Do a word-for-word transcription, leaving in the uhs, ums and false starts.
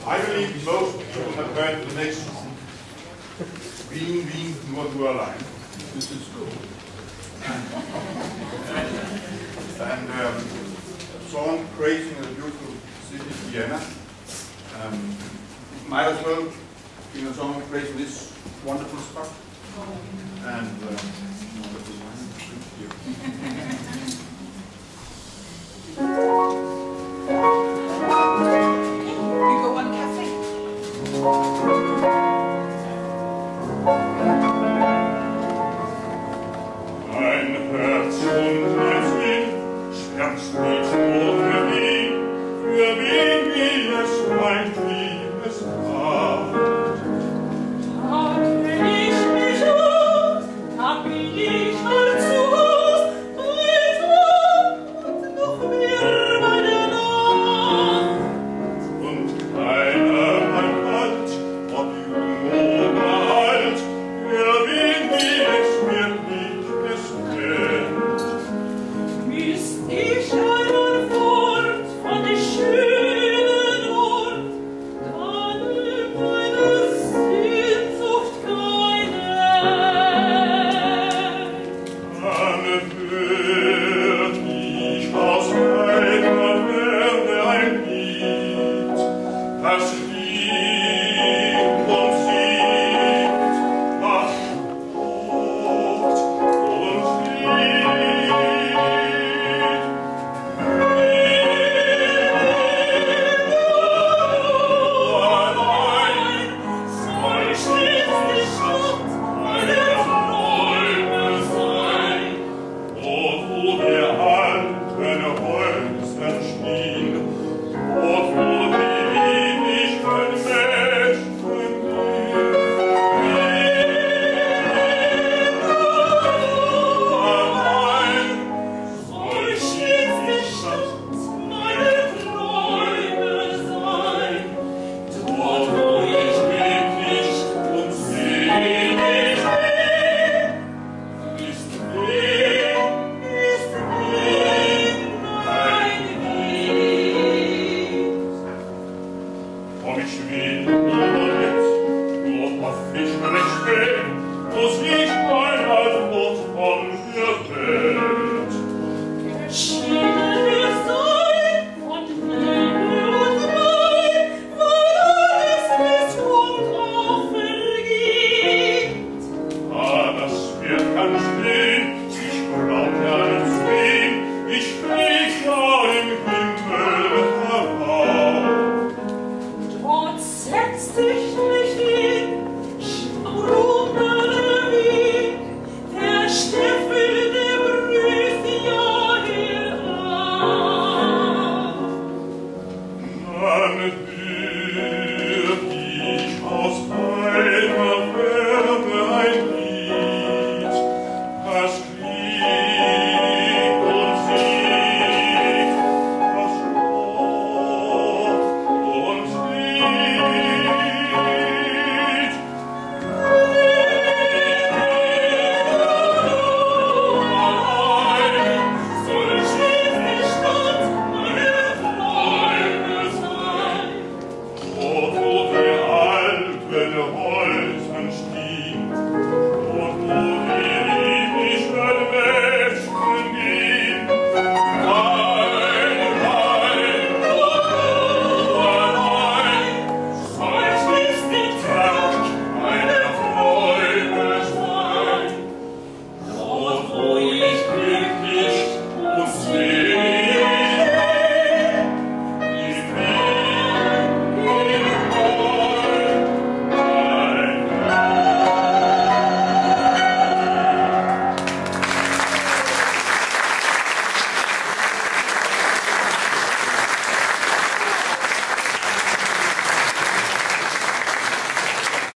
I believe most people have heard the next song, Wien, Wien, nur du allein. This is cool. And um, a song praising the beautiful city of Vienna. Um, might as well be a song praising this wonderful spot. And um, wonderful wine. Thank you. You go on cafe. Mein Herz und Sinn schmerzt nicht ohne Wien, für wen wie es meint, wie es war. Da kenn ich mich aus, da bin ich halt zu Haus, bei Tag und noch mehr bei der Nacht. Und keiner mein Halt, ob jung oder alt, für wen wie es wird nicht es kennt. Bis